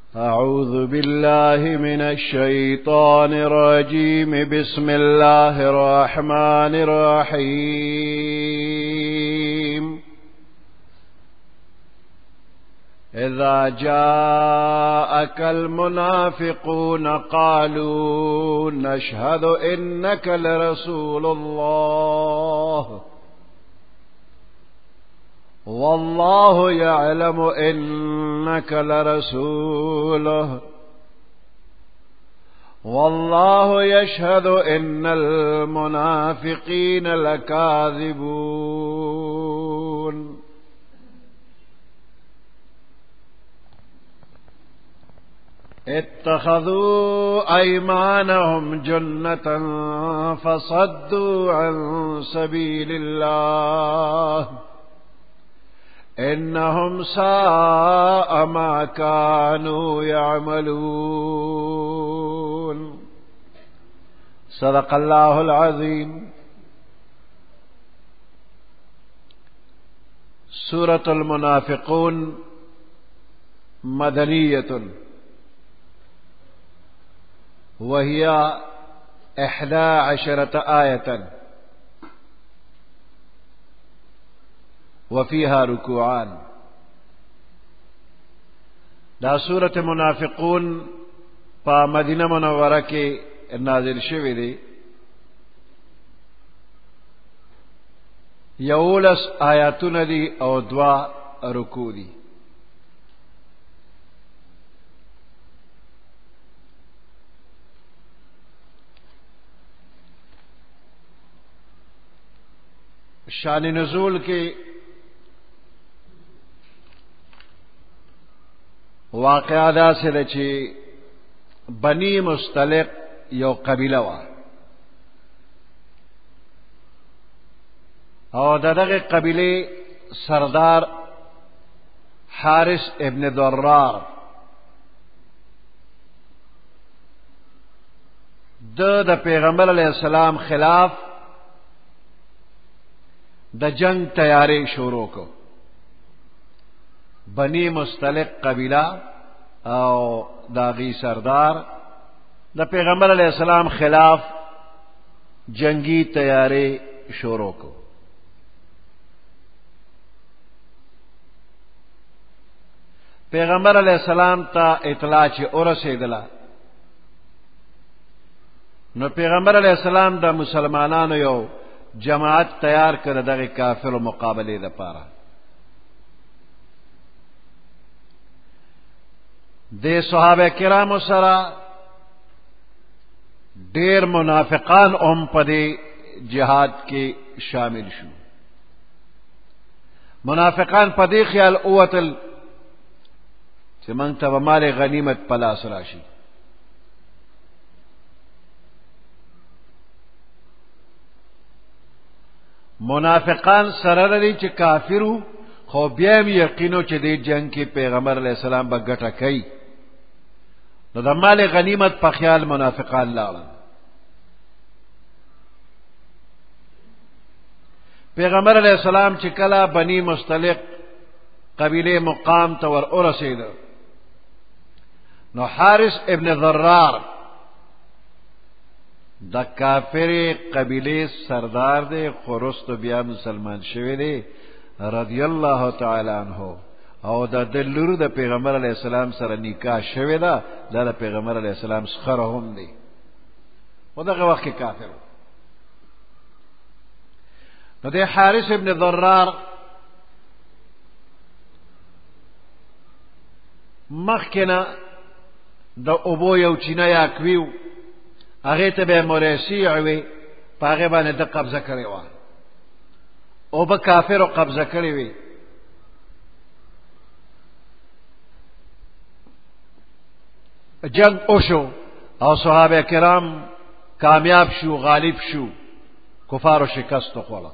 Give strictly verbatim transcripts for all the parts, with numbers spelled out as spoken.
أعوذ بالله من الشيطان الرجيم. بسم الله الرحمن الرحيم. إذا جاءك المنافقون قالوا نشهد إنك لرسول الله والله يعلم إنك لرسوله والله يشهد إن المنافقين لكاذبون. اتخذوا أيمانهم جنة فصدوا عن سبيل الله إنهم ساء ما كانوا يعملون. صدق الله العظيم. سورة المنافقون مدنية وهي إحدى عشرة آية وفيها ركوعان. دا سورة منافقون پا مدینہ منورہ کے نازل شوی دی. یولس آیاتون دی او دوا رکوع دی. شان نزول کے واقعہ دا سے چی بنی مستلق یو قبیلہ وا او دغه قبیلے سردار حارث ابن ضرار د د پیغمبر علیہ السلام خلاف د جنگ تیاری شروع کو. بنی مستلق قبیلہ او داغی سردار د پیغمبر علیہ السلام خلاف جنگی تیاری شروع کو. پیغمبر علیہ السلام تا اطلاع چی ورسیدلا نو پیغمبر علیہ السلام دا مسلمانانو یو جماعت تیار کړه دغه کافر مقابله لپاره. د صحابه کرامو سره ډیر منافقان هم په دې جهاد کې شامل شو. منافقان په دې خیال اوتل چې موږ ته مال غنیمت په لاس راشي. منافقان سره لري چې کافرو خو بیا هم یقینو چې دې جنگ کې پیغمبر علیہ السلام به ګټه کوي. نو د مال غنیمت په خیال منافقان لاړل. پیغمبر علیہ السلام چې کله بنی مستلق قبیله مقام ته ور ورسېد نو حارث ابن ضرار دا کافر قبیله سردار دے خورست بیا مسلمان شوی دے رضی اللہ تعالی عنہ او دا دلور دا پیغمبر علیہ السلام سره نکاح شوی دا دا, دا پیغمبر علیہ السلام سخره هم دی و دا وقت کی کافر. نو دے حارث ابن ضرار مخکنا دا ابو یو چینه یاکویو هغه ته به مرسی وي پاغه باندې د قبضه کړی و او به کافر قبضه کړی وي. جنگ اوشو او صحابه کرام کامیاب شو، غالب شو، کفار شکست خوړه.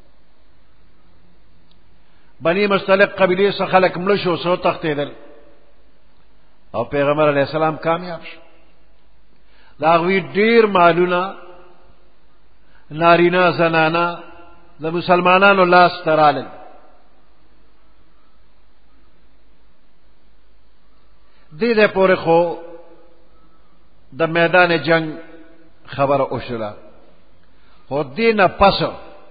بنی مستلق قبیله څخه خلک مړ شو، سو تختیدل او پیغمبر علیہ السلام کامیاب شو. داغوی ډیر مالونه نارینا زنانا د مسلمانانو لاس ترالل. دې دې پورې خو د میدان جنگ خبره وشوله خو دې نه پس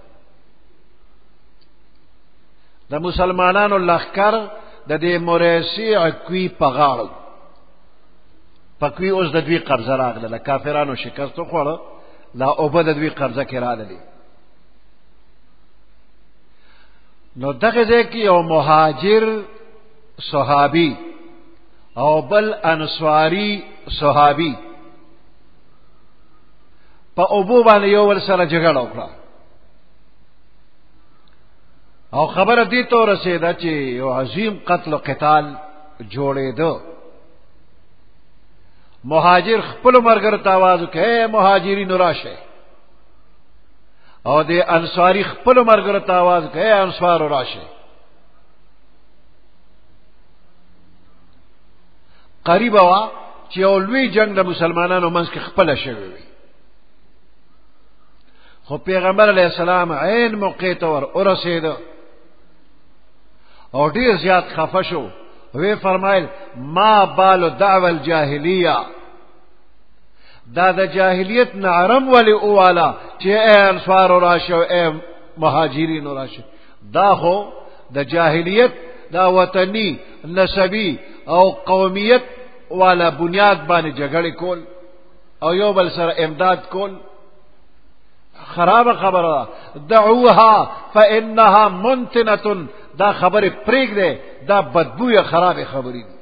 د مسلمانانو لښکر د دې موریسی عکوي په غاړو پکوي اوس د دوی قبضه راغله کافرانو شکست وخوړه لا اوبه د دوی قبضه کې راغلي نو دغه ځای کې یو مهاجر صحابي او بل انصاری صحابي په اوبو باندې یو ول سره جګړه وکړه او خبره دې ته رسیده چې یو عظیم قتل او قتال جوړېده مهاجر خپل مرګر ته आवाज وکړي مهاجرینو راشه او دې انصاری خپل مرګر ته आवाज وکړي انصار راشه قریب وا چې اولوی جنگ د مسلمانانو منځ کې خپل شوی وي خو پیغمبر علیه السلام عین موقع ته ور ورسېد او ډیر زیات خفه شو وی فرمایل ما بال دعوه الجاهلیه دا د جاهلیت نعرم ولی اوالا چې اے انصار راشه اے مهاجرین راشه دا خو د جاهلیت دا وطنی نسبی او قومیت والا بنیاد باندې جګړه کول او یو بل سره امداد کول خراب خبره دعوها فانها منتنه دا خبره پریګ ده دا بدبوې خراب خبرې دي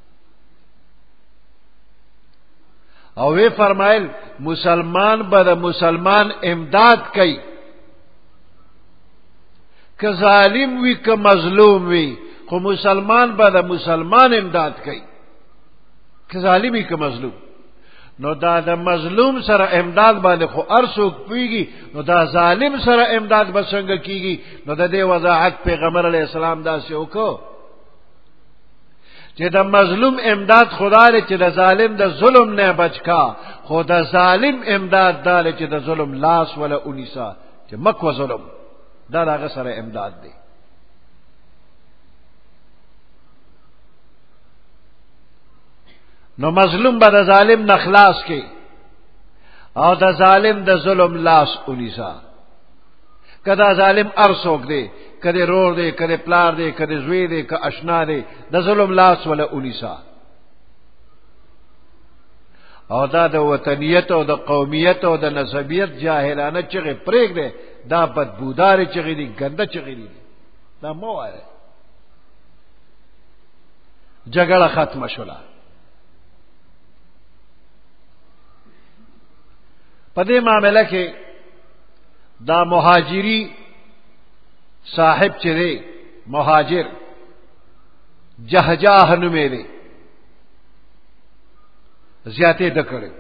او وی فرمایل مسلمان به د مسلمان امداد کوي که ظالم وی که مظلوم وی خو مسلمان به د مسلمان امداد کوي که ظالم وی که مظلوم نو دا د مظلوم سره امداد باندې خو ارسوک پیږي نو دا ظالم سره امداد بسنګ کیږي نو د دې وضاحت پیغمبر علیه السلام دا څه وکړو چې د مظلوم امداد خدای چې د ظالم د ظلم نه بچکا خو د ظالم امداد دال چې د ظلم لاس ولا اونیسا چې مکو ظلم دا هغه سره امداد دی نو مظلوم به د ظالم نه خلاص کی او د ظالم د ظلم لاس اونیسا کدا ظالم ارسوک دی کده رور دی کده پلار دی کده زوی دی که اشنا دی د ظلم لاس ولا اونیسا او دا د وطنیت او د قومیت او د نسبیت جاهلانه چغه پرېګ دی دا بدبودار چغه دی ګنده چغه دی دا مو وایي جګړه ختم شوله په دې معاملې کې دا مهاجری صاحب چې دی مهاجر جهجاه نومې دی زیاتې د کړو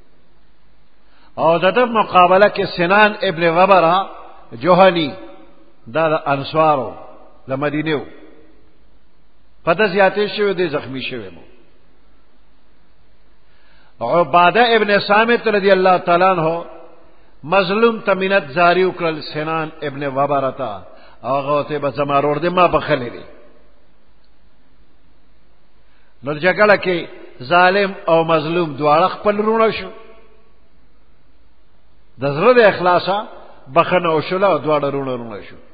او د دې مقابله کې سنان ابن وبره جوهنی دا د انصارو د مدینه په د زیاتې شوی دی زخمی شوی مو عباده ابن صامت رضی اللہ تعالی عنہ مظلوم تمنت زاری وکړل سنان ابن وبره تا هغه ته به زمارور دې ما بخلې دي نو جګړه کې ظالم او مظلوم دواړه خپل رونه شو د زړه د اخلاصا بخنه او شوله او دواړه رونه رونه شو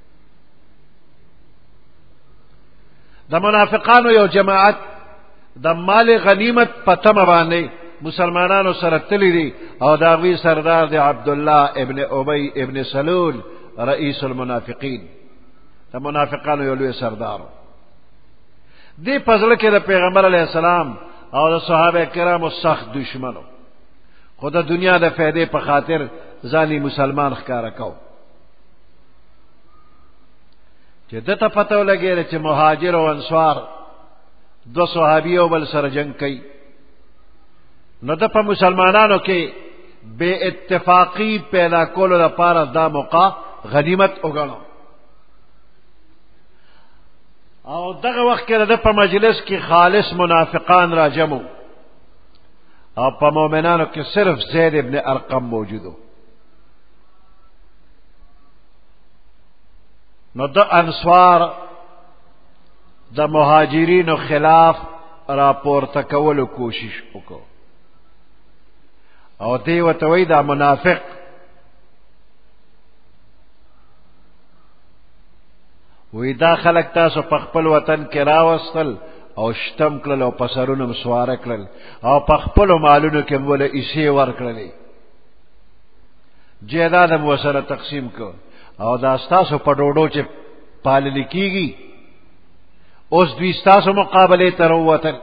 د منافقانو یو جماعت د مال غنیمت پتم باندې مسلمانانو سره تللی دي او داوی سردار دی عبد الله ابن ابی ابن سلول رئیس المنافقین د منافقانو یو لوی سردار دی پزله کې د پیغمبر علی السلام او د صحابه کرامو سخت دشمنو خو د دنیا د فائدې په خاطر ځاني مسلمان ښکارا کو چې دته پته ولګی چې مهاجر او انصار دو صحابیو بل سره جنگ کوي نو د په مسلمانانو کې بے اتفاقی پیدا کولو لپاره دا موقع غنیمت وګڼو او دغه وخت کې د په مجلس کې خالص منافقان را جمع او په مؤمنانو کې صرف زید ابن ارقم موجودو نو د انصار د مهاجرینو خلاف راپورته کولو کوشش وکړو او دی ورته وایي دا منافق وی دا خلک تاسو په خپل وطن کې راوستل او شتم کړل او په سرونه مسواره کړل او په خپلو مالونو کې مو له ایسې ورکړلې جیداد مو سره تقسیم کړ او دا ستاسو په ډوډو چې پالل کېږي اوس دوی ستاسو مقابلې ته راووتل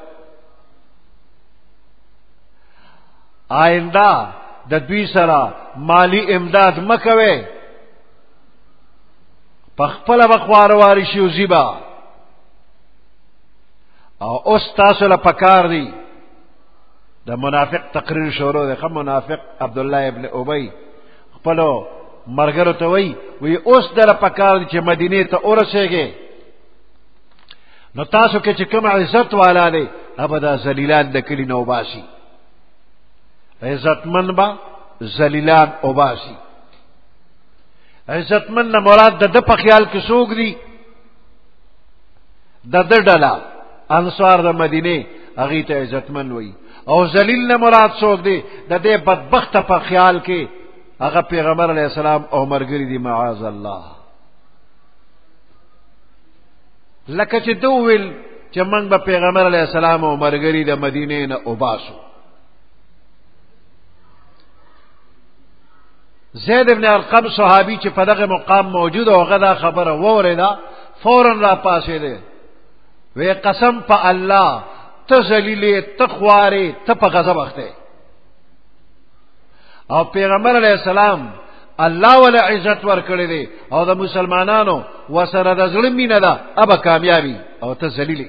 آئنده د دوی سره مالی امداد مه کوئ پخپل بخوار واری شي وزیبا او اوس تاسو له پکار دی د منافق تقریر شروع دی خو منافق عبد الله ابن ابی خپلو مرګرو ته وی وی اوس در پکار دی چې مدینه ته ورسېږي نو تاسو کې چې کوم عزت والا دی ابدا ذلیلان د کلی نو باسي عزتمن با ذلیلان او باسي عزتمن نه مراد د د په خیال کې څوک دي د د ډله انصار د مدینه هغه ته عزتمن وي او ذلیل نه مراد څوک دی د دې بدبخت په خیال کې هغه پیغمبر علیه السلام او مرګری دي معاذ الله لکه چې دوول چې موږ به پیغمبر علیه السلام او مرګری د مدینه نه وباسو زید ابن ارقم صحابی چې په دغه مقام موجود او غدا خبره ووریدا فورا را پاسې دی وی قسم په الله ته ذلیلې ته خوارې ته په غضب اخته او پیغمبر علیه السلام الله ولا عزت ورکړي دی او د مسلمانانو وسره د ظلم مینه ده ابا کامیابی او ته ذلیلې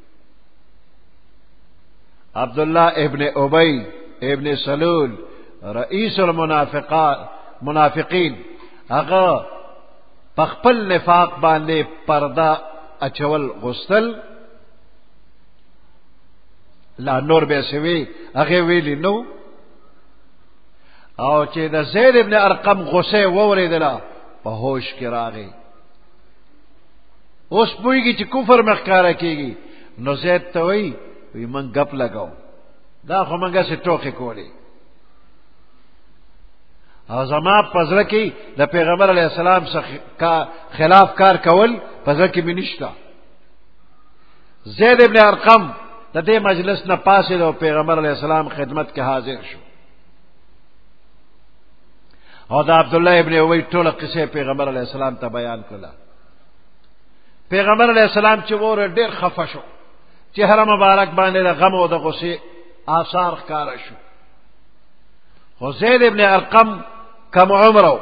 عبد الله ابن ابی ابن سلول رئیس المنافقات منافقین هغه پخپل نفاق باندې پرده اچول غسل لا نور به سوي هغه ویلی نو او چې د زید ابن ارقم غصه ووریدله په هوش کې راغی اوس پویږي چې کفر مخکاره کیږي نو زید ته وی وی من غپ لگاو دا خو منګه څه ټوکې کولی او زما پزړه کې د پیغمبر علیه السلام څخه خلاف کار کول پزړه کې منشتا زید ابن ارقم د دې مجلس نه پاسې د پیغمبر علیه السلام خدمت کې حاضر شو او د عبد الله ابن ابی ټول قصه پیغمبر علیه السلام ته بیان کړه پیغمبر علیه السلام چې ور ډېر خفه شو چهره مبارک باندې د غم او د غصې آثار ښکاره شو خو زید ابن ارقم کم عمرو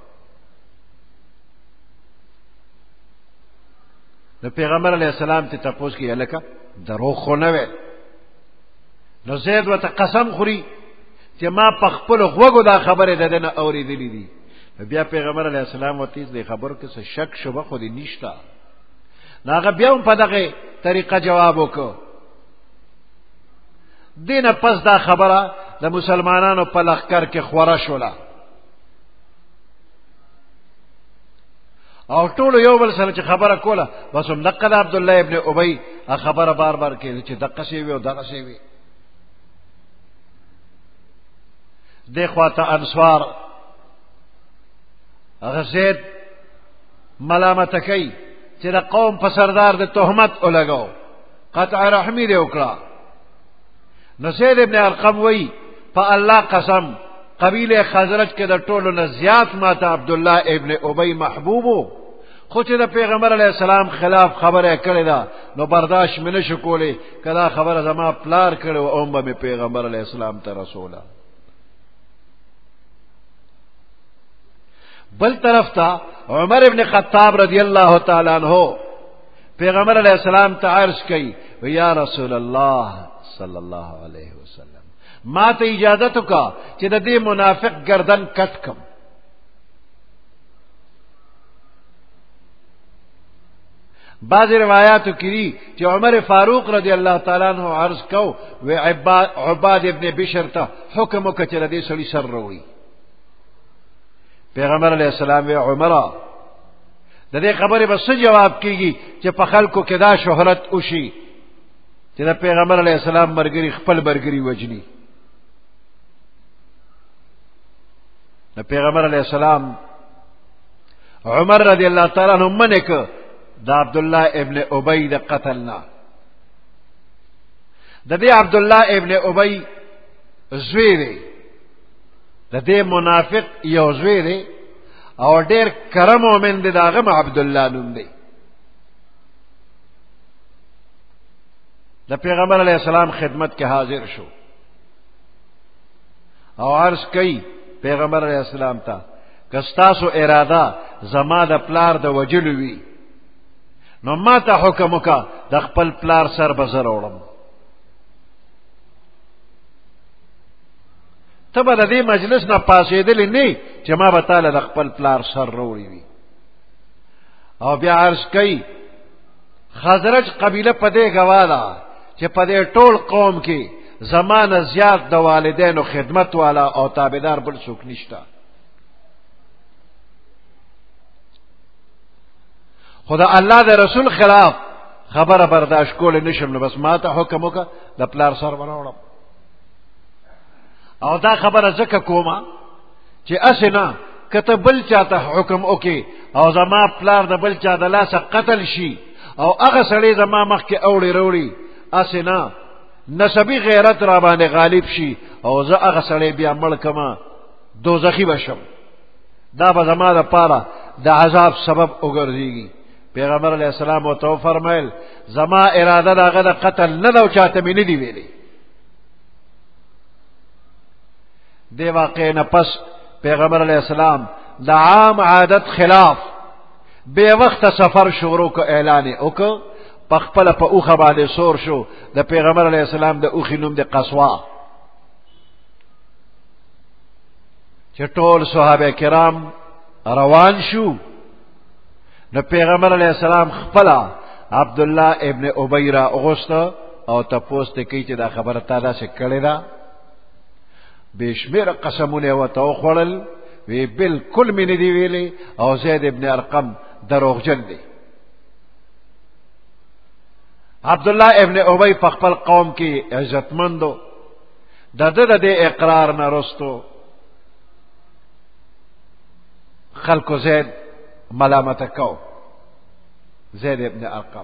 نو پیغمبر علیه السلام ته تپوس کی الکه دروغ خو نه وي نو زید وته قسم خوري چې ما په خپل غوږو دا خبره ده نه اوریدلې دي بیا پیغمبر علیه السلام وته دې خبر کې څه شک شوبه خو دې نشتا ناغه بیا په دغه طریقه جواب وکړ دینه پس دا خبره د مسلمانانو په لخر کې خوره شوله او ټول یو بل سره چې خبره کوله بس هم دقه د عبد الله ابن ابی خبره بار بار کوي چې دقه شی وي او دغه شی وي د خواته انصار هغه زید ملامت کوي چې د قوم په سردار د تهمت ولګاو قطع رحمی دی وکړه نو زید ابن ارقم وی په الله قسم قبیله خزرج کې د ټولو نه زیات ماته عبد الله ابن ابی محبوبو خو چې د پیغمبر علیه السلام خلاف خبره کړې ده نو برداشت مې نشو کولی کدا خبره زما پلار کړو او مې پیغمبر علیه السلام ته رسوله بل طرف ته عمر ابن خطاب رضی الله تعالی عنہ پیغمبر علیه السلام ته عرض کړي یا رسول الله صلی الله علیه وسلم ما ته اجازه تو کا چې د دې منافق گردن کټ کم بعض روایاتو کړي چې عمر فاروق رضی الله تعالی عنہ عرض کو و عباد عباد ابن بشر ته حکم وکړ چې دې سړي سر وروي پیغمبر علیہ السلام و عمره د دې خبره به څه جواب کیږي چې په خلکو کې دا شهرت وشي چې د پیغمبر علیه السلام مرګري خپل مرګري وجني. د پیغمبر علیه السلام عمر رضی الله تعالی عنہ منع کړ د عبد الله ابن ابی د قتلنا. د دې عبد الله ابن ابی زوی دی، د دې منافق یو زوی دی او ډېر کرم مومن دی، داغه عبد الله نوم دی. د پیغمبر علیه السلام خدمت کې حاضر شو او عرض کوي پیغمبر علیه السلام ته که ستاسو اراده زما د پلار د وجلو وي نو ما ته حکم وکړه د خپل پلار سر به زه راوړم. ته به د دې مجلس نه پاسېدلی نه چې ما به تاله د خپل پلار سر راوړی وي. او بیا عرض کوي خزرج قبیله په دې ګواه ده چې په دې ټول قوم کې زما نه زیات د والدینو خدمت والا او تابعدار بل څوک نشته. خدا الله د رسول خلاف خبره برداشت کول نشم، نو بس ما ته حکم وکړه د پلار سر وراوړم. او دا خبره ځکه کومه چې اسې نه که ته بل چاته حکم وکې او زما پلار د بل چا د لاسه قتل شي او هغه سړی زما مخکې اوړي روړي، اسې نه نسبی غیرت را باندې غالب شي او زه هغه سړی بیا مړ کما دوزخي بشم، دا به زما د پاره د عذاب سبب وګرځيږي. پیغمبر علیه السلام ورته فرمایل زما اراده دغه د قتل نه ده او چاته مې نه دی ویلي. دی واقع نه پس پیغمبر علیه السلام د عام عادت خلاف بے وقت سفر شروع کو اعلان وکړ. په خپل په اوخه باندې سور شو. د پیغمبر علیه السلام د اوخې نوم د قصوا. چې ټول صحابه کرام روان شو نو پیغمبر علیه السلام خپل عبد الله ابن ابی را اغوست او تاسو ته کوي چې دا خبره تا دا څه کړې ده. بشمیر قسمونه وته خوړل وی بالکل مې نه دی ویلي او زید ابن ارقم دروغجن دی. عبد الله ابن ابی په خپل قوم کې عزتمندو د د د اقرار نه رستو خلکو زید ملامت کو. زید ابن ارقم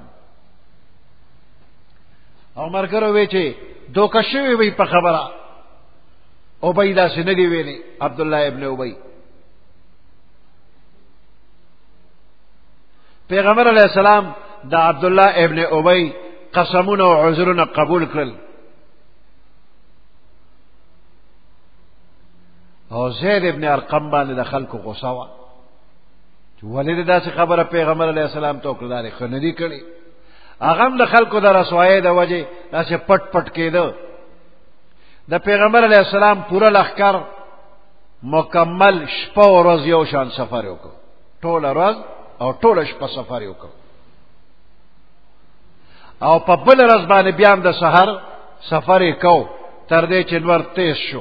او مرګرو وی چې دوکه شوی وی په خبره ابی دا څه نه دی ویلي. عبد الله ابن ابی پیغمبر علیہ السلام دا عبد الله ابن ابی قسمونه او عذرونه قبول کړل او زید ابن ارقم باندې د خلکو غوسه وا چې ولې داسې خبره پیغمبر علیه السلام ته وکړه، دا خو نه دي کړي. هغه هم د خلکو د رسوایۍ د وجې داسې پټ پټ کېده. د پیغمبر علیه السلام پوره لښکر مکمل شپه او ورځ یو شان سفر وکړ، ټوله ورځ او ټوله شپه سفر وکړ او په بل ورځ باندې بیا هم د سحر سفر یې کو تر دې چې نور تیز شو.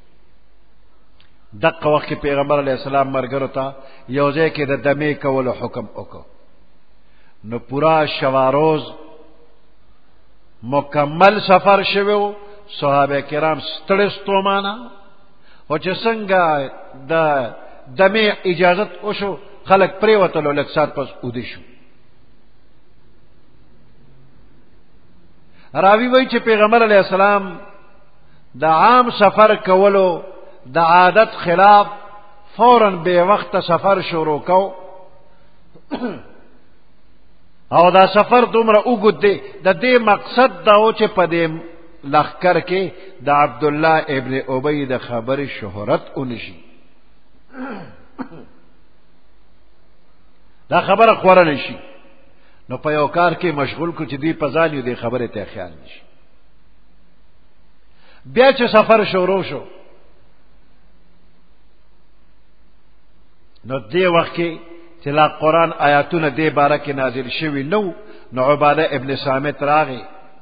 دغه وخت کې پیغمبر علیه السلام مرګرو ته یو ځای کې د دمې کولو حکم وکړ. نو پورا شواروز مکمل سفر شوی. صحابه کرام ستړي ستومانه او چې څنګه د دمې اجازت وشو خلک پریوتلو لږ ساعت پس ودی شو. راوی وایي چې پیغمبر علیه السلام د عام سفر کولو د عادت خلاف فوراً بے وقت سفر شروع کو او دا سفر دومره اوږد دی. د دې مقصد دا و چې په دې لښکر کې د عبد الله ابن ابی د خبرې شهرت ونشي. دا خبره خوره نشي نو په یو کار کې مشغول کو چې دوی په ځان یو دې خبرې ته خیال نشي. بیا چې سفر شروع شو نو دې وخت کې چې لا قرآن آیاتونه دې باره کې نازل شوي نو نو عباده ابن صامت راغی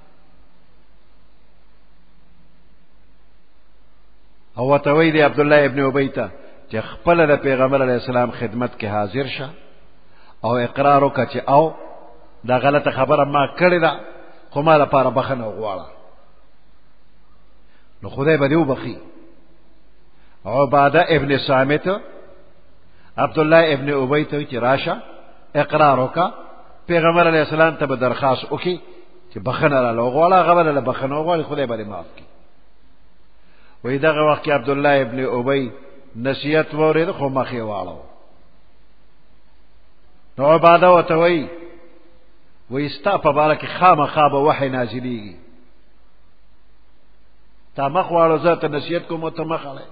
او ورته وی دی عبد الله ابن ابی ته چې خپل د پیغمبر علیه السلام خدمت کې حاضر شه او اقرار وکړه چې او دا غلطه خبره ما کړې ده خو ما لپاره بخنه وغواړه. نو خدای به دې وبخي. عباده ابن صامت عبد الله ابن ابی ته چې راشه اقرار وکا پیغمبر علیه السلام ته به درخواست وکي چې بخنه را لوغواړه، هغه به له بخنه وغواړي، خدای به دې معاف کړي. وې دغه وخت کې عبد الله ابن ابی نصیحت وورید خو مخې واړو. نو عباده ورته وایي وایي ستا په باره کې خامخا به وحی نازلېږي، تا مخ واړو زه ته نصیحت کوم ته مخ اړی.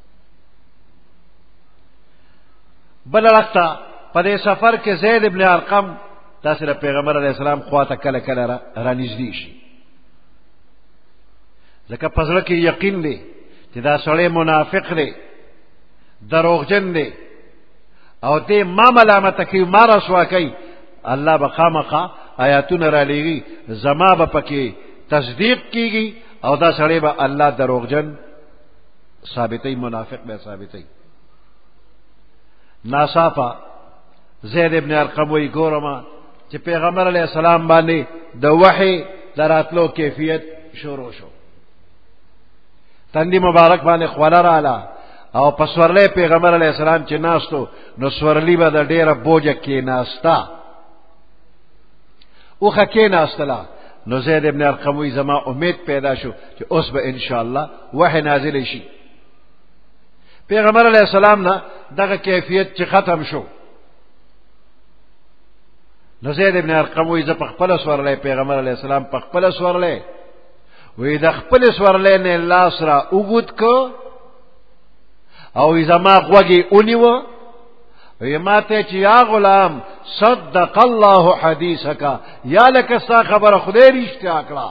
بل وخته په دې سفر کې زید ابن ارقم داسې د پیغمبر علیه السلام خواته کله کله را نږدې شي، ځکه په زړه کې یقین دی چې دا سړی منافق دی، دروغجن دی، او دې ما ملامته کوي، ما رسوا کوي. الله به خامخا آیاتونه را لیږي، زما به پکې تصدیق کیږي او دا سړی به الله دروغجن ثابتوي، منافق به ثابتوي. ناصافه زید ابن ارقم وی ګورما چې پیغمبر علیه السلام باندې د وحی دراتلو کیفیت شروع شو، تندی مبارک باندې خوله رااله او په سورلی پیغمبر علیه السلام چې ناستو نو سورلی به د ډیره بوجه کې ناستا اوخه کې ناستله. نو زید ابن ارقم وی زما امید پیدا شو چې اوس به ان شاء الله وحی نازل شي. پیغمبر علیه السلام نه دغه کیفیت چې ختم شو، نو زید ابن ارقم وی زه په خپل سورلی پیغمبر علیه السلام په خپل سورلی وی د خپل سورلی نه لاس را اوږد کو او زما غوږی اونیو وی ماته چې یا غلام صدق الله حدیثک، یا لکه ستا خبره خدای رښتیا کړه.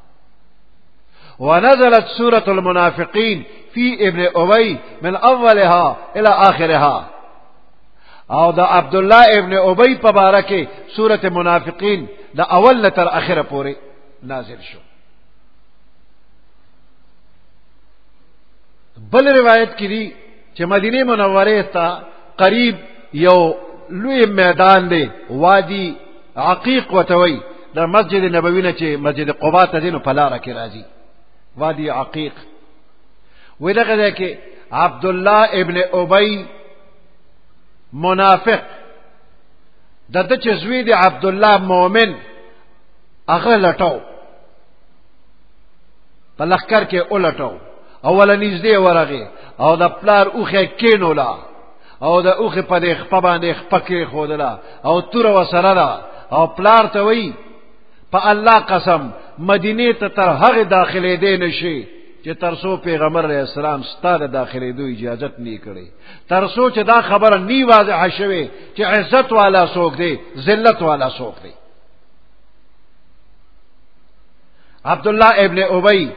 ونزلت سورة المنافقین فی ابن ابی من اولها الى آخرها، او دا عبدالله ابن ابی په باره کې سورة منافقین دا اول نه تر اخره پورې نازل شو. بل روایت کې دی چې مدینه منوره ته قریب یو لوی میدان دی، وادي عقیق وتوي، دا مسجد نبوی نه چې مسجد قباء ته دینو په لاره کې راځي، وادي عقیق. وی دغه کې عبد الله ابن ابی منافق د د چې زوی دی عبد الله مؤمن هغه لټاو په لخر کې اولټاو، اول نږدې ورغه او د پلار اوخه کینولا او د اوخه په دې خپه باندې خپکه خودلا او تور وسره دا او پلار ته وی په الله قسم مدینه ته تر هغه داخلي دی نشي چې ترسو پیغمبر علیہ السلام ستاره داخلي دوی اجازه نه کړي، ترسو چې دا خبره نی واضحه شوه چې عزت والا څوک دی ذلت والا څوک دی. عبد الله ابن ابی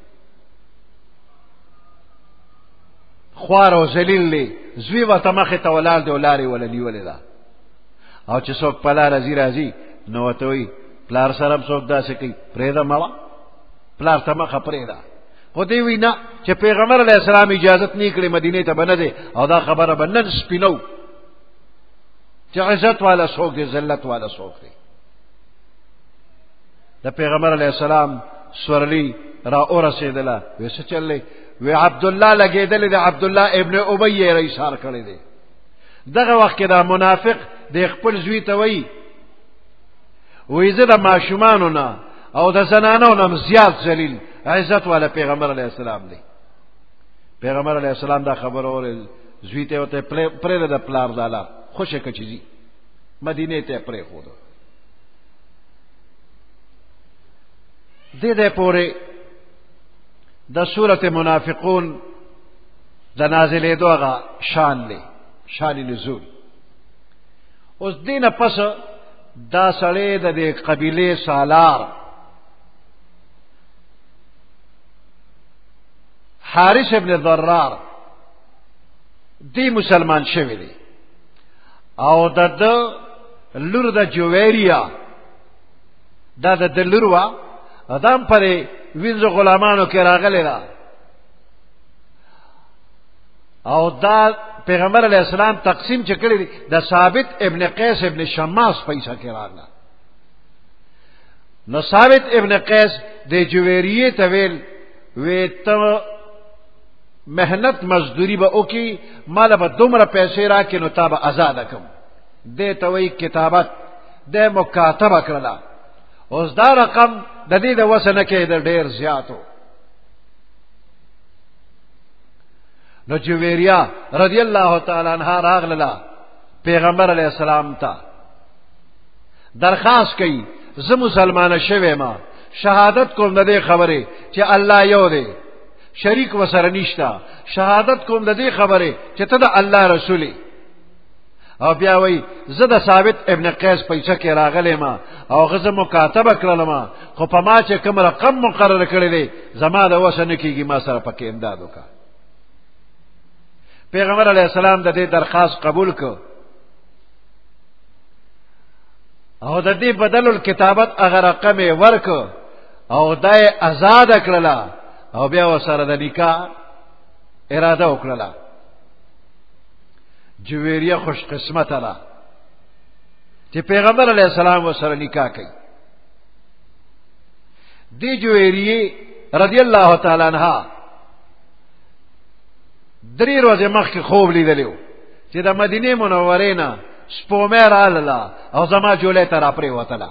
خوار او ذلیل لی زوی و تمخه ته ولال دی ولاري وللی ولدا، او چې څوک پلا راځي راځي نو وتوي پلار سره څوک داسې کوي پرېدا مالا پلار تمخه پرېدا. خو دی وینا چې پیغمبر علیه السلام اجازت نه کړې مدینه ته بنه دي او دا خبره بنن سپینو چې عزت والا څوک دی ذلت والا څوک دی. د پیغمبر علیه السلام سورلی را اورسیدله وسه چلې وی عبد الله لګیدل دی عبد الله ابن ابی یې اشاره کړی دی. دغه وخت کې دا منافق د خپل زوی ته وی وی زه د ماشومانو نه او د زنانو نه زیات ذلیل عزت والا پیغمبر علیه السلام دی. پیغمبر علیه السلام دا خبر اور زوی ته وته پرې د پلار دالا خوشی کچې مدینه ته پرې خو دې دې پورې د سورۃ منافقون د نازلې دوغه شان له شان نزول. اوس دینه پس دا سړی د دې قبیله سالار حارث ابن ضرار دی مسلمان شوی دی او د د لور د جویریا دا د لوروا ادم پرې وینځ غلامانو کې راغلی را او دا پیغمبر علیہ السلام تقسیم چې کړی دی د ثابت ابن قیس ابن شماس پیسہ کې راغله نو ثابت ابن قیس د جویریه ته ویل وی ته محنت مزدوری به وکي مال به دومره پیسې راکې نو تا به آزاد کم دې ته وی کتابت د مکاتبه کړله اوس دا رقم د دې د وسنه کې د ډیر زیاتو نو جویریه رضی الله تعالی عنها راغله پیغمبر علیہ السلام ته درخواست کوي زه مسلمان شوه ما شهادت کوم د دې خبره چې الله یو دی شریک وسره نشتا شهادت کوم د دې خبره چې ته د الله رسول او بیا وای زه د ثابت ابن قیس پیسې کې راغلی ما او غزه مکاتبه کړلم خو په ما چې کوم رقم مقرر کړی دی زما د وسنه کېږي ما سره پکې امداد وکړه پیغمبر علیہ السلام د دې درخواست قبول کړ او د دې بدل الکتابت هغه رقم ورک او دای آزاد کړلا او بیا وسره د نکاح اراده وکړه جویریه خوش قسمت الله چې پیغمبر علیہ السلام وسره نکاح کوي دی جویریه رضی الله تعالی عنها درې ورځې مخکې خوب لیدلو چې د مدینه منورې نه سپومه رااله او زما جولې ته را پرې وتله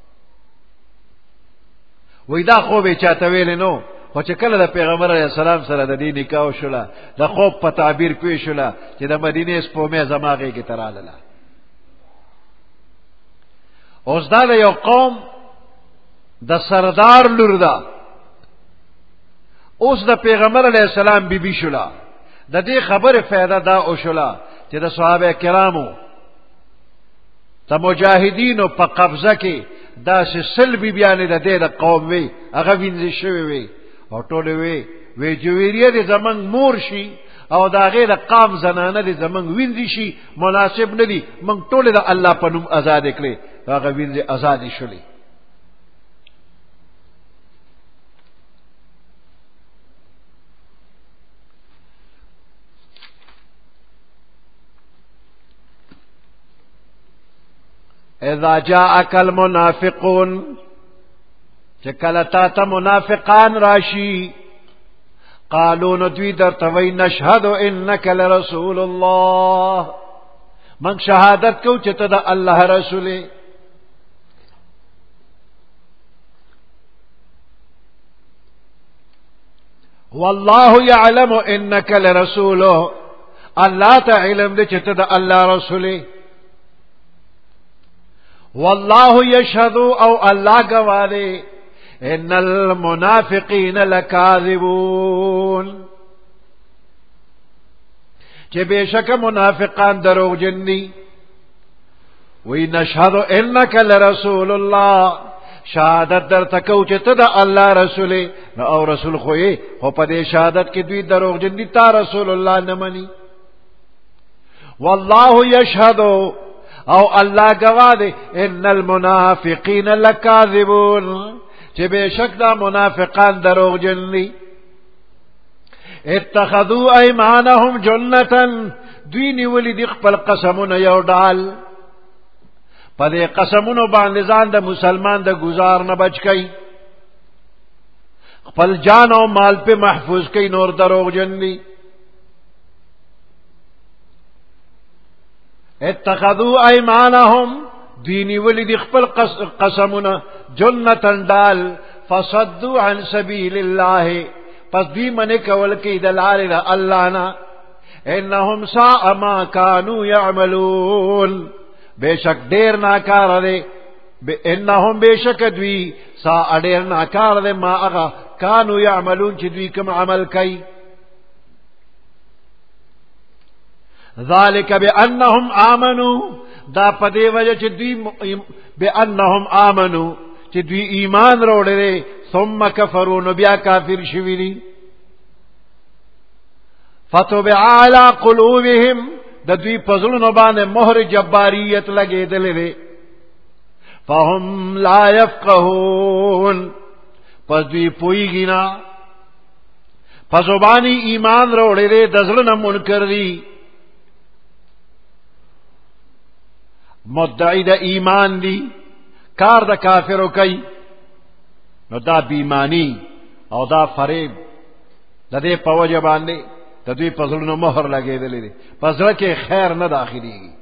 وې دا خوب یې چاته ویل نو خو چې کله د پیغمبر علیہ السلام سره د دې نکاح وشوله د خوب په تعبیر پوه شوله چې د مدینه سپومه زما غېږې ته رااله اوس دا د یو قوم د سردار لور ده اوس د پیغمبر علیہ السلام بی بی شوله د دې خبره فائدہ دا او شوله چې د صحابه کرامو ته مجاهدینو په قبضه کې دا سل بی بیان د دې د قوم وی هغه وینځي شوی وی او ټول وی وی جویریه د زمنګ مور شي او دا غیر قام زنانه د زمنګ وینځي شي مناسب ندي من ټول د الله په نوم آزاد کړي هغه وینځي آزاد شولې اذا جاءك المنافقون چکلتا تا منافقان راشی قالوا ندوی در توی نشهد انك لرسول الله من شهادت کو چتا دا الله رسول والله يعلم انك لرسوله الله تعلم دې چتا دا الله رسول والله يشهد او الله گواهی ان المنافقين لكاذبون چې بشک منافقان دروغ جن دي وی نشهد انك لرسول الله شهادت در تکو چې ته د الله رسول نو او رسول خو یې خو په دې شهادت کې دوی دروغ جن دي تا رسول الله نه مني والله يشهد او الله گواه دی ان المنافقین لکاذبون چې بشک دا منافقان دروغ جن دي اتخذوا ايمانهم جنة دوی نیولی دی خپل قسمونه یو ډال په دې قسمونو باندې ځان د مسلمان د گزار نه بچ کړي خپل جان او مال په محفوظ کړي نور دروغ جن دي اتخذوا ايمانهم دینی ولی دی خپل قسمونه جنتن دال فصدوا عن سبیل الله پس دوی منی کول کی دلال دا اللہ نا انہم ساء ما کانو یعملون بے شک دیر ناکار دے انہم بے شک دوی ساء دیر ناکار دے ما اغا کانو یعملون چی دوی کم عمل کئی ذالک بأنہم آمنو دا پدے وجہ چی دوی بأنہم آمنو چی دوی ایمان روڑے دے ثم کفرون بیا کافر شویلی فتوبع علی قلوبهم دا دوی پزلون بان مہر جباریت لگے دلے دے فهم لا یفقہون پس دوی پوئی گینا پسوبانی ایمان روڑے دے دزلن منکر دی مدعی دا ایمان دی کار دا کافرو کئی نو دا بیمانی او دا فریب د دې په وجه باندې د دوی په زړونو مهر لګېدلی دی، په زړه کې خیر نه داخلېږي.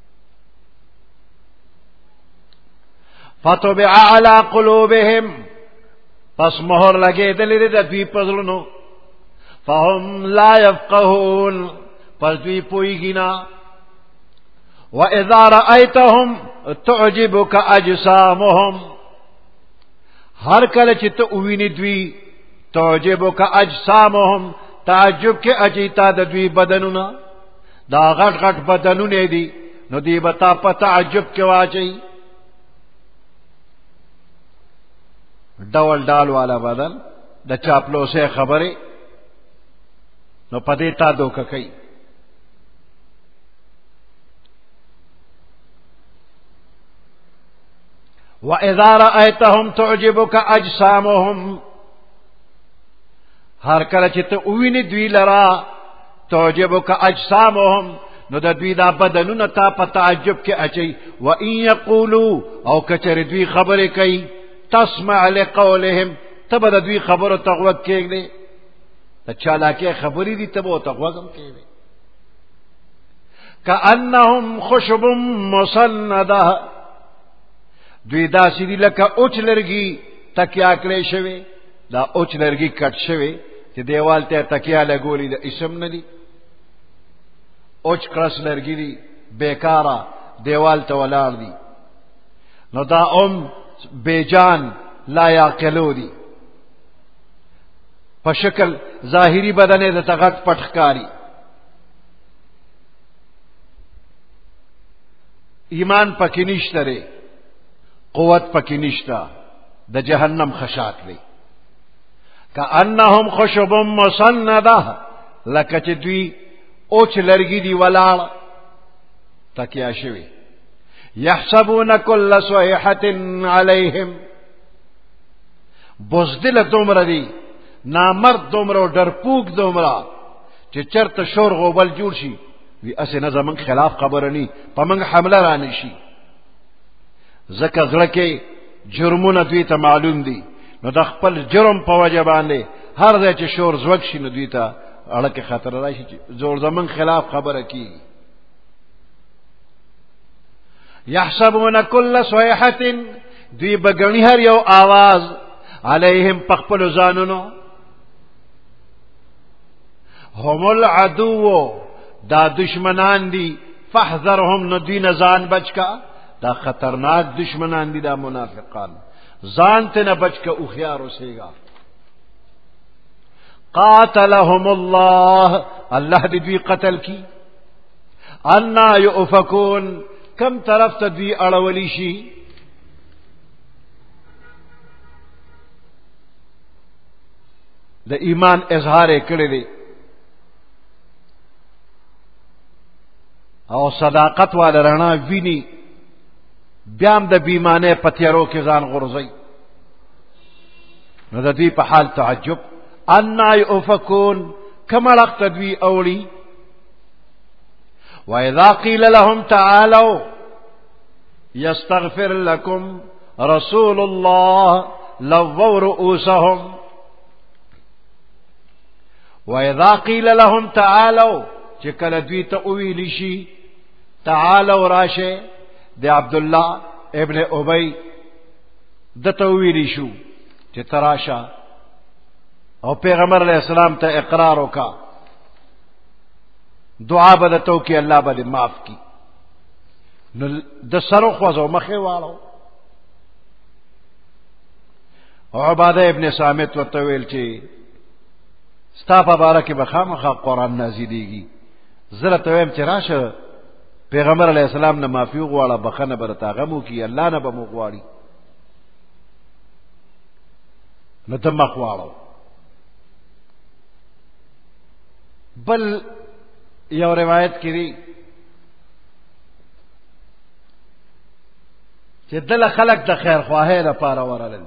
فطبع علی قلوبهم، پس مهر لګېدلی دی د دوی په زړونو، فهم لا يفقهون، پس دوی پوهېږي نه. وَإِذَا رَأَيْتَهُمْ تُعْجِبُكَ أَجْسَامُهُمْ، ہر کله چې ته ووینې دوی، تعجبک اجسامهم، تعجب کې اجیتا د دوی بدنونه، دا غټ غټ بدنونه دي، نو دی بتا په تعجب کې واچي. ډول ډال والا بدن، د چاپلوسه خبره، نو پدې تا دوکه کوي. وَإِذَا رَأَيْتَهُمْ تُعْجِبُكَ أَجْسَامُهُمْ، ہر کله چې ته ووینې دوی لرا، تعجبک اجسامهم، نو د دوی دا بدنونه تا په تعجب کې اچي. وَإِن يَقُولُوا، او کچر دوی خبرې کوي، تسمع لقولهم، ته به د دوی خبرو ته غوږ کېږدې، د چالاکۍ خبرې دي ته به ورته غوږ هم کېږدې. كأنهم خشب مسنده، دوی داسې دي لکه اوچ لرګي تکیا کړی شوی، دا اوچ لرګي کټ شوی چې دیوال ته تکیا لګولې، د اسم نه دي. اوچ کړس لرګي دي، بیکاره دیوال ته ولاړ دي، نو دا ام بیجان لا یعقلو دي. په شکل ظاهری بدن یې د تغټ پټ ښکاري. ایمان پکې نشته دی، قوت پکې نشته، د جهنم خشاک دی. کأنهم خشب مسنده، لکه چې دوی اوچ لرګي دي ولاړ تکیا شوی. یحسبون کل صیحة علیهم، بزدل دومره دی، نامرد دومره، ډرپوک دومره چې چرته شور غوبل جوړ شي، وی اسې نه زمونږ خلاف خبره نی، په موږ حمله رانه شي. ځکه زړه کې جرمونه دوی ته معلوم دي، نو د خپل جرم په وجه باندې هر ځای چې شور زوږ شي، نو دوی ته اړه کې خطر راشي چې زور زمونږ خلاف خبره کیږي. یحسبون کل صیحة، دوی بګنی هر یو آواز، علیهم پخپل ځانونو. هم العدو، دا دشمنان دي، فاحذرهم، نو دوی نه ځان بچ کا، دا خطرناک دشمنان دي دا منافقان، ځان ته نه بچ کا، اوخیار اوسېږه. قاتلهم الله، الله دې دوی قتل کی. انا یؤفکون، کم طرف ته دوی اړولی شي. د ایمان اظهار یې کړی دی او صداقت والا رڼا ویني، بیا هم د بیمانه په تیارو کې ځان غورځوي، نو د دوی په حال تعجب. انا یؤفکون، کم اړخ ته دوی اوړي. وَإِذَا قِيلَ لَهُمْ تَعَالَوْا يَسْتَغْفِرْ لَكُمْ رَسُولُ اللَّهِ لَوَّوْا رُؤُوسَهُمْ. وَإِذَا قِيلَ لَهُمْ تَعَالَوْا، چې کله دوی ته وویل شي تعالوا راشه، د عبدالله ابن ابی د ته وویل شو چې تراشه، او پیغمبر علیہ السلام ته اقرار وکا، دعا به تو کې الله به معاف کی، نو د سرو خوځو مخه واړو. او عباده ابن صامت ورته ویل چې ستا په باره کې به خامخا قرآن نازلېږي، زه راته وایم چې راشه پیغمبر علیہ السلام نه معافي وغواړه، بخنه به راته هغه مو کي، الله نه به مو غواړي. نو ته مخ واړو. بل یو روایت کې دی چې دله خلق د خیر خواهی لپاره ورغلل،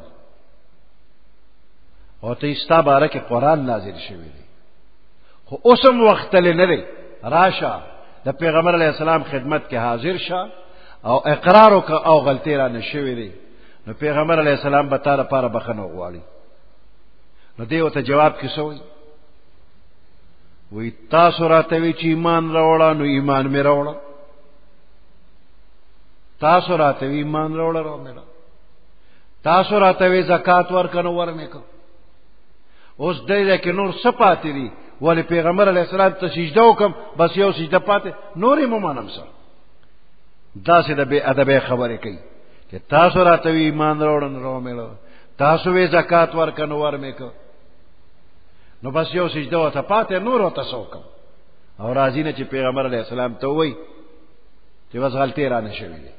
او ته ستا باره کې قرآن نازل شوی دی، خو اوس هم وخت تللی نه دی، راشه د پیغمبر علیہ السلام خدمت کې حاضر شه او اقرار وکړه او غلطی را نه شوی دی. نو پیغمبر علیہ السلام به تا لپاره بخنه غواړي. نو دی ورته جواب کې څه وایي؟ وی تاسو راته وی چې ایمان راوړه، نو ایمان مې راوړه. تاسو راته وی ایمان راوړه، راو مې راوړه. تاسو راته وی زکات ورکړه، نو ور مې کړ. اوس دې کې نور څه پاتې دي؟ ولی پیغمبر علیہ السلام ته سجده وکم، بس یو سجده پاتې، نور یې ممانم سره. داسې د بې ادبه خبرې کوي چې تاسو راته وی ایمان راوړه، نو راو مې راوړه. تاسو وی زکات ورکړه، نو ور مې کړ. نو بس یو سجده ورته پاتې، نور ورته څه وکم؟ او راځي نه چې پیغمبر علیہ السلام ته وایي چې بس غلطي رانه شوې ده.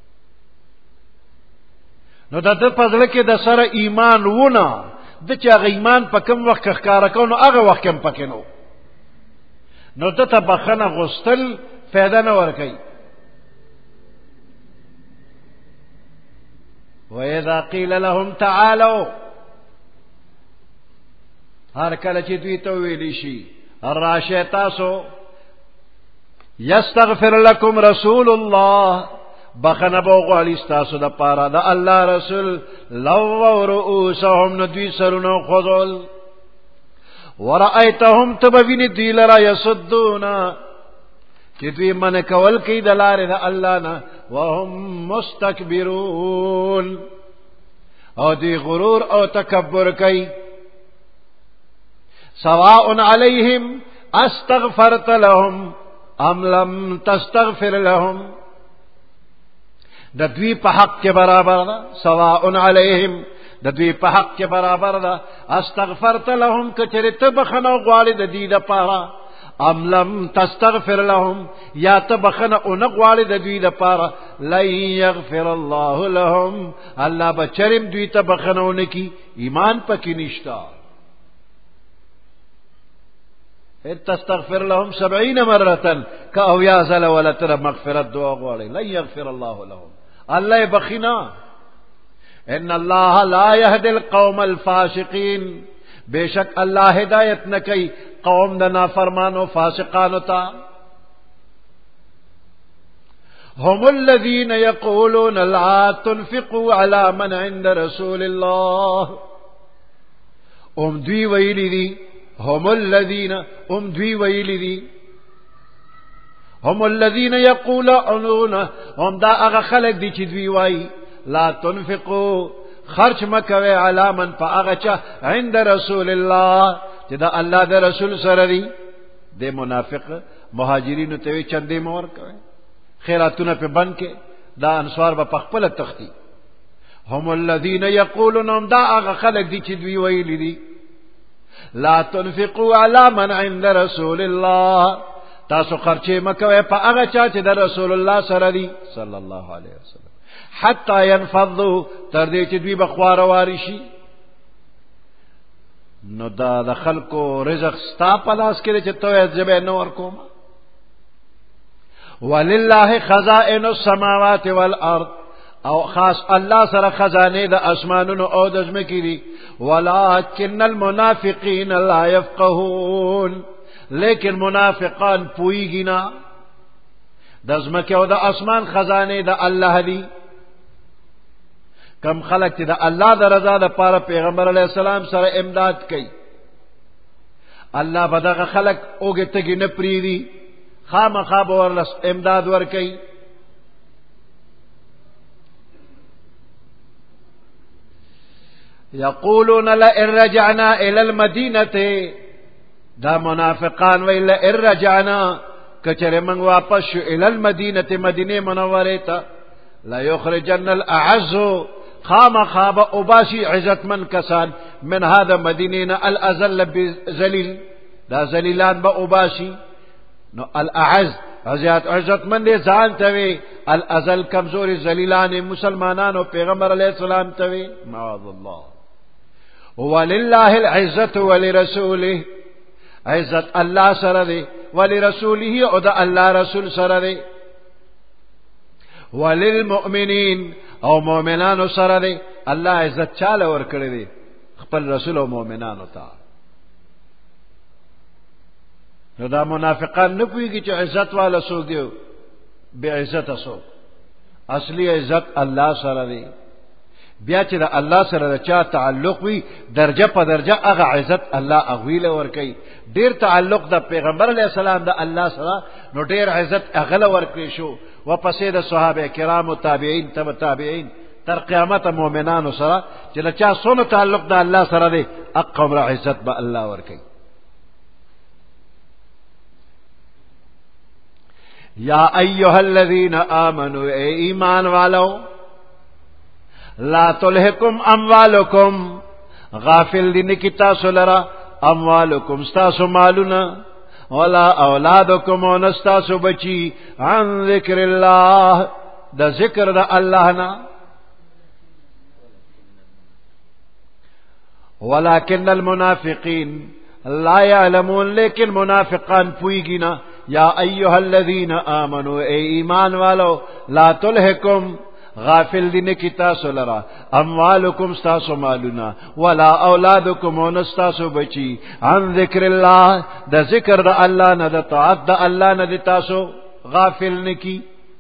نو د ده په زړه کې د سره ایمان وونه، د چې هغه ایمان په کوم وخت ښکاره کو، نو هغه وخت هم پکې نو نو ده ته بخښنه غوښتل فایده نه ورکوي. وَإِذَا قِيلَ لَهُمْ تَعَالَوْا، هر کله چې دوی ته ویلی شي راشئ تاسو، یستغفر لکم رسول الله، بخنه به وغواړي ستاسو دپاره د الله رسول، لووا رؤوسهم، نو دوی سرونه خوځول. ورأیتهم، ته به وینې دوی لره یصدون، چې دوی منع کول کوي د لارې د الله نه، وهم مستکبرون، او دوی غرور او تکبر کوي. سواء علیہم استغفرت لهم ام لم تستغفر لهم، د دوی په حق کې برابر ده. سواء علیہم، د دوی په حق کې برابر ده. استغفرت لهم، کچره ته بخنه غواړي د دې لپاره، ام لم تستغفر لهم، یا ته بخنه اون غواړي د دوی لپاره، لن یغفر الله لهم، الله بچرم دوی ته بخنه ونکي، ایمان پکې نشتا. ان تستغفر لهم سبعین مرة کاویا زل ولتر مغفرت دعا غواړي، لن یغفر الله لهم، الله بخینا. ان الله لا يهدي القوم الفاسقين، بیشک الله ہدایت نہ کئی قوم د نافرمانو فاسقانو تا. هم الذين يقولون لا تنفقوا على من عند رسول الله، ام دوی ویلی دی. هم الذين، ام دوی ویلی دی. هم الذين يقولون، هم دا اغا خلق دی چی دوی وای، لا تنفقوا، خرچ مکوی علی من پا اغا چا عند رسول اللہ، چی دا اللہ دا رسول سر دی. دے منافق مہاجرین تیوی چندے مور کوي، خیراتون پہ بن کے دا انصار با پخپل تختی. هم الذين يقولون، هم دا اغا خلق دی چی دوی ویلی دی. لا تنفقوا على من عند رسول الله، تاسو خرچه مکوئ پا اغا چا چی در رسول اللہ سر دی صلی اللہ علیہ وسلم، حتی ینفضو، تردی چی دوی بخوار وارشی. نو دا دا خلقو رزق ستا پلاس کرے چی توید جبے نور کوما. وللہ خزائن السماوات والارض، او خاص اللہ سر خزانے دا اسمانون او دزمکی دی. ولكن المنافقین لا يفقهون، لیکن منافقان پوئیگی نا. دزمکی او دا اسمان خزانے دا اللہ دی. کم خلق تی دا اللہ دا رضا دا پارا پیغمبر علیہ السلام سر امداد کی، اللہ بدغ خلق اوگے تگی نپری دی، خام خواب ورلس امداد ور کی. یقولون لئن رجعنا الى المدینة، دا منافقان وی لئن رجعنا، کچر من واپس شو الى المدینة، مدینه منورتا، لیخرجن الاعز، خام خواب اباسی عزت من کسان، من هذا مدینین الازل بزلیل، دا زلیلان با اباسی. نو الاعز عزت عزت من دے زان توی، الازل کمزور زلیلان مسلمانان و پیغمبر علیہ السلام توی. معاذ اللہ. وللہ العزت ولرسولہ، عزت اللہ سر دے، ولرسولہ او دا اللہ رسول سر دے. وللمؤمنین، او مومنانو سر دے. اللہ عزت چال اور کردے دے خپل رسول او مومنانو تا. نو دا منافقان نپوئی گی چو عزت والا سو دیو بے عزت سو. اصلی عزت اللہ سر دے. بیا چې د الله سره د چا تعلق وي درجه په درجه هغه عزت الله اغویله ورکي. ډیر تعلق د پیغمبر علیه السلام د الله سره نو ډیر عزت هغه ورکړي شو. وپسې د صحابه کرام او تابعین تبع تابعین تر قیامت مؤمنانو سره چې د چا سونه تعلق د الله سره دی اقوم عزت به الله ورکي. یا ایها الذین آمنوا اے ایمان والو لا تلهکم اموالکم غافل دین کی تاسو لرا اموالکم ستاسو مالونا ولا اولادکم ونستاسو بچی عن ذکر اللہ دا ذکر دا اللہ نا ولكن المنافقین لا يعلمون لیکن منافقان پوئیگی نا. یا ایها الذین آمنوا اے ایمان والو لا تلهکم غافل دین کی تاسو لرا اموالکم ستاسو مالونا ولا اولادکم ونستاسو بچی عن ذکر اللہ دا ذکر دا اللہ نا دا طاعت دا اللہ نا دا تاسو غافل نکی.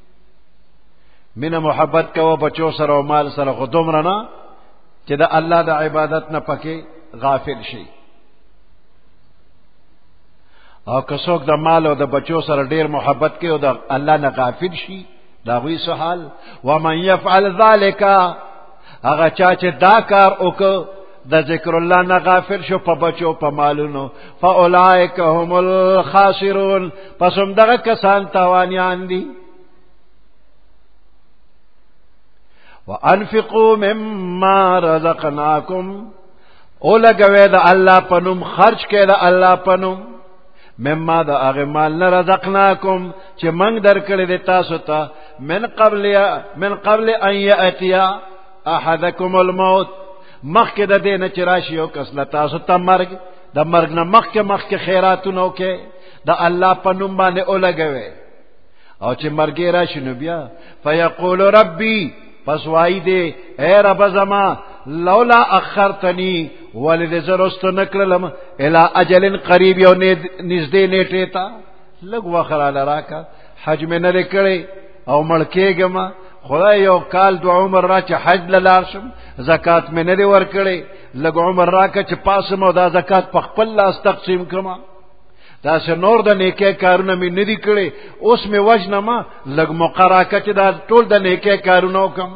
من محبت کو بچو سر و مال سر خودم رنا چی دا اللہ دا عبادت نا پکے غافل شی. او کسوک دا مال او دا بچو سر ډیر محبت کے او دا اللہ نا غافل شی دا غوی سحال. ومن یفعل ذالک اغا چاچے دا کار اوکو دا ذکر اللہ نا غافل شو پا بچو پا مالونو فاولائک هم الخاسرون پس هم دغا کسان تاوانیان دی. وانفقوا مما رزقناکم اولگوے دا اللہ پنم خرچ کے دا اللہ پنم مما دا اغمال نرزقناکم چه منگ در کردی تاسو تا من قبل من قبل ان یأتیا احدکم الموت مخ کے دا دینا چراشیو کسلا تاسو تا مرگ دا مرگ نا مخ کے مخ کے خیراتونو کے دا اللہ پا نمبانے اولگوے او چه مرگی راشنو بیا فیقول ربی پس وائی دے اے رب زما لولا اخرتنی ولد زرست نکللم الى اجل قریب یو نزدے نیٹے تا لگ وخرا لراکا حج میں نرے کرے او ملکے گما خدا یو کال دو عمر را چا حج للارشم زکاة میں نرے ور کرے لگ عمر را کا چا پاسم او دا زکاة پخپل لاس تقسیم کما دا سے نور دا نیکے کارونا میں ندی کرے اس میں وجنما لگ مقرا کا چا دا طول دا نیکے کاروناو کم.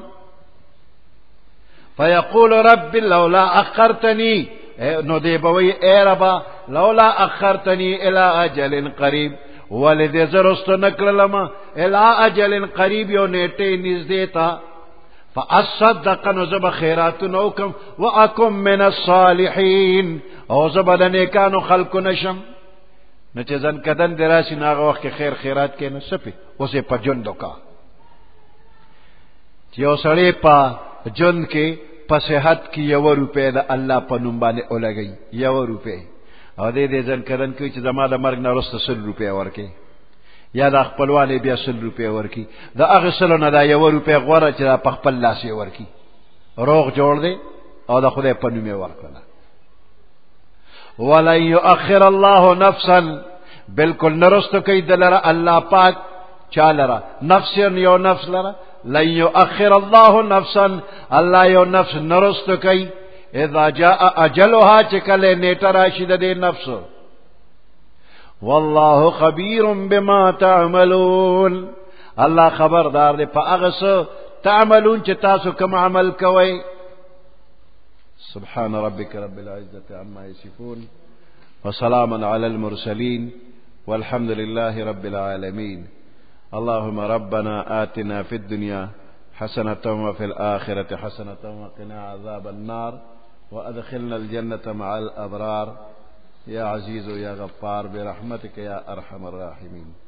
فیقول رب لولا اخرتنی نو دے بوئی اے ربا لولا اخرتنی الى اجل قریب ولد زرست نکللما الى اجل قریب یو نیٹے نزدیتا فاصدق نزب خیرات نوکم واکم من الصالحین او زب دنیکانو خلق نشم. نچے زن کدن دراسی ناغا وقت خیر خیرات کے نسپی اسے پا جندو کا چیو سڑے پا جند کے پسحت کی یو روپے دا اللہ پا نمبانے اولا گئی یو روپے او دے دے زن کدن کوئی چی زما دا مرگ نرست سل روپے ورکے یا دا اخپلوانے بیا سل روپے ورکی دا اغسلو نا دا یو روپے غورا چی دا پخپل لاسی ورکی روغ جوڑ دے او دا خودے پا نمے ورکنا. وَلَن يُؤَخِّرَ اللَّهُ نَفْسًا بالکل نرستو کئی دلرا اللہ پاک چالرا نفس یو نفس لرا لن یؤخر اللہ نفسا اللہ یو نفس نرستو کئی اذا جاء اجلها چکلے نیٹا راشد دے نفس. واللہ خبیر بما تعملون اللہ خبردار دے پا اغس تعملون چتاسو کم عمل کوئی. سبحان ربك رب العزة عما يصفون وسلام على المرسلين والحمد لله رب العالمين. اللهم ربنا آتنا في الدنيا حسنة وفي الآخرة حسنة وقنا عذاب النار وأدخلنا الجنة مع الأبرار يا عزيز يا غفار برحمتك يا أرحم الراحمين.